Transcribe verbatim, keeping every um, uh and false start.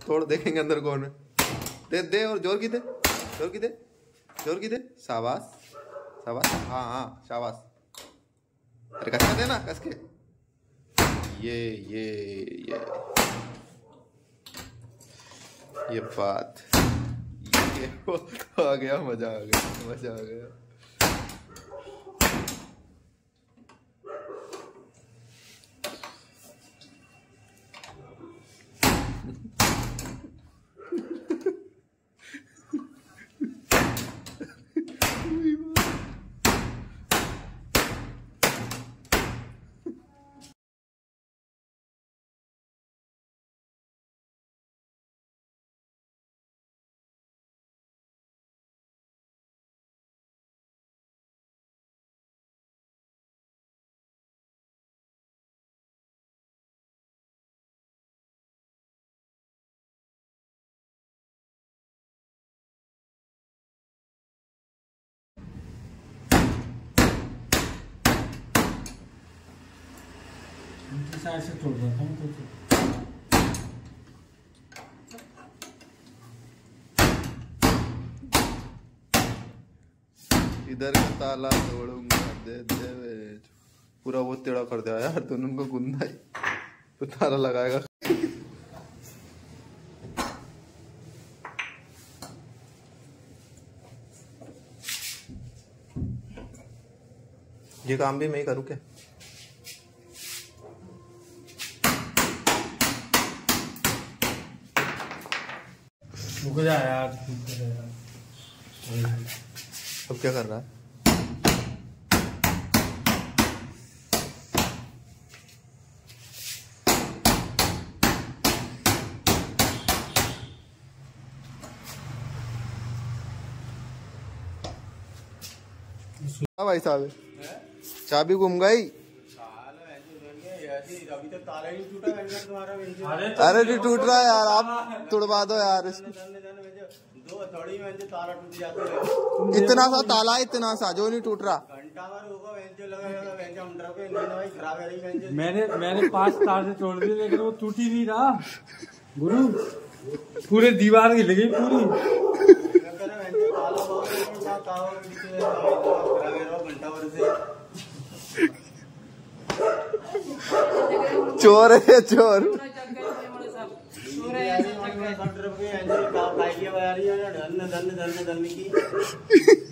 तोड़, देखेंगे अंदर कौन है। दे दे और जोर की दे, जोर की दे, जोर की दे। शाबाश शाबाश, हाँ हाँ शाबाश। अरे कस के दे ना, कस के। ये ये ये ये बात, ये आ गया, मजा आ गया, मजा आ गया। साइड से तोड़ रहा था तो इधर का ताला तोड़ूंगा, दे दे पूरा वो टेढ़ा कर दिया यार तूने, उनको गुंदा ही तो ताला लगाएगा। ये काम भी मैं ही करूँ क्या? रुक जा यार, अब क्या कर रहा है? भाई साहब चाबी गुम गई। अभी तक ताला ही टूटा है तुम्हारा। अरे नहीं टूट रहा है यार, आप तुड़वा दो यार इसको। दो थोड़ी में ताला टूट जाता है। इतना सा ताला, इतना सा जो नहीं टूट रहा। घंटा भर होगा वेंचो लगा, हम ट्रक पे नहीं भाई खराब है वेंचो। मैंने मैंने पांच तार से तोड़ दिए लेकिन वो टूट ही नहीं रहा गुरु, पूरे दीवार हिल गई पूरी। चोर है चोर। धन धन धन धन की